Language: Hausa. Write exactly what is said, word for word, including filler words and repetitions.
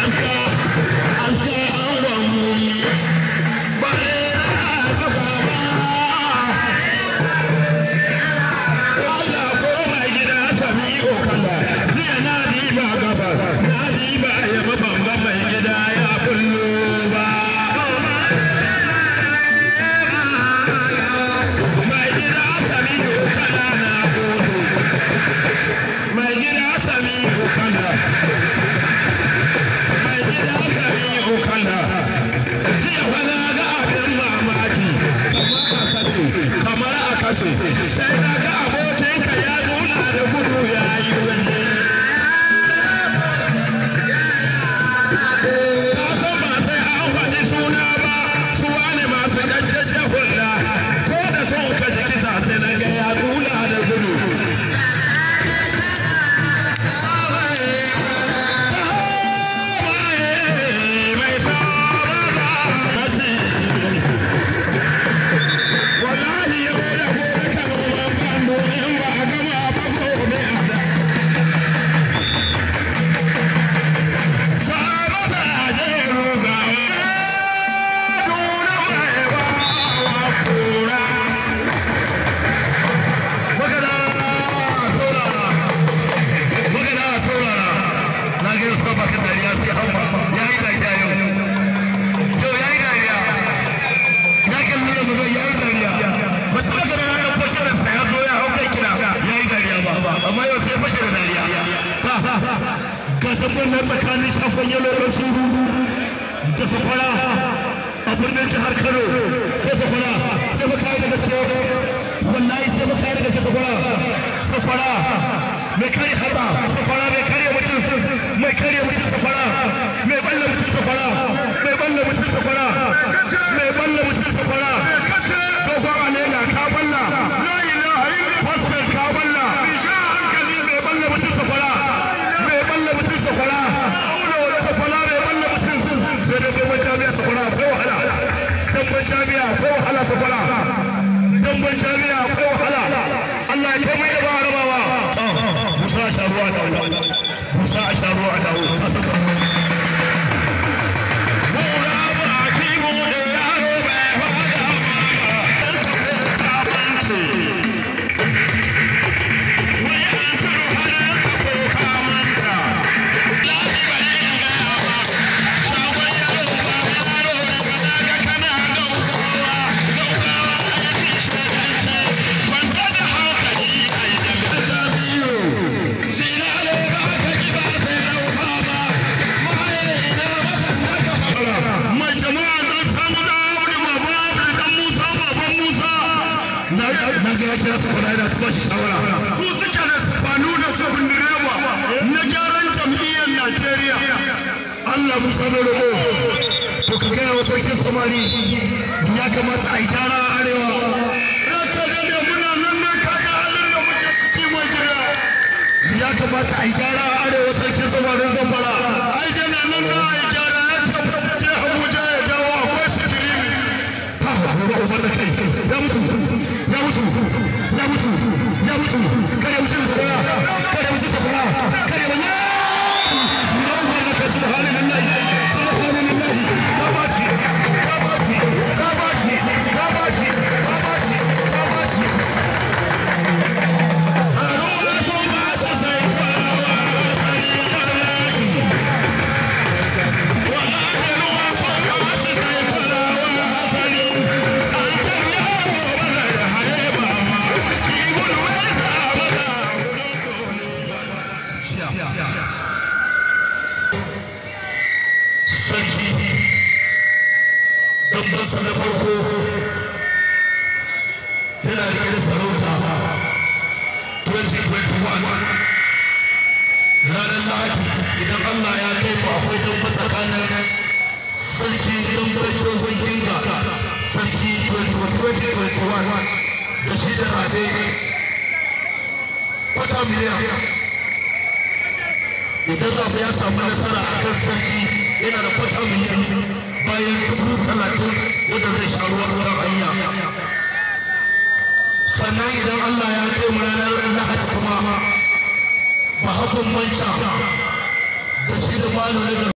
sai na ga abokinka ya nuna da gudu ya yi waje. Ka san ba sai an faɗi suna ba, su wane masu jajjajen hulla, ko da son ka ji kisa sai na ga ya nuna da gudu. Gasabar na tsakanin shafon yalo da suru da safara a birnin jihar Kano ko safara sai baka yi da gaske wallahi sai baka yi da gaske safara safara mai kare haba safara mai kare mutum mai kare mutum safara mai balle mutum safara mai balle mutum safara mai balle mutum safara dogon alela ka balla la ilaha illa fasal ka balla insha hankali mai balle mutum safara safara safara mai balle mutum sai da damban jami'a safara akwai wahala damban jami'a akwai wahala safara damban jami'a akwai wahala Allah ya kai mai da ba rabawa Musa a sharuwa dawo Musa a sharuwa dawo a sassa su suke da sufanu da sufin direba na gyaran jam'iyyar Najeriya. Allah musa mai roƙo to ka gaya wa sarkin samari ya kamata a yi gyara a arewa. Raka da ne muna nan na kaga halin da muke ciki mai gida. Ya kamata a yi gyara a arewa sarkin samarin Zamfara. Ai jana nan na a yi gyara ya ce je Abuja ya dawo akwai sikirimi. Ha gobe uban da kai ya mutu ya mutu ya mutu ya mutu kare mutu safara kare mutu safara kare wani na wanda ka subhanallahi subhanallahi ka baci ka baci ka baci ka baci ka baci ka baci aruna so ma ta sai farawa sai faraki wa aruna so ma ta sai farawa sai an tarya wa hayba ma sarki dabbansa na farko yana rike da sarauta twenty twenty-one ranar lahadi idan Allah ya kai ku akwai dabba tsakanin sarki dabban dogon ginga sarki twenty twenty-one da shi da rabe kwata miliyan idan zafi ya samu nasara a kan sarki yana da kwata miliyan bayan dubu talatin yadda zai sha ruwan kan hanya sannan idan Allah ya kai mu ranar lahadi kuma ba hakan manca da shi da malu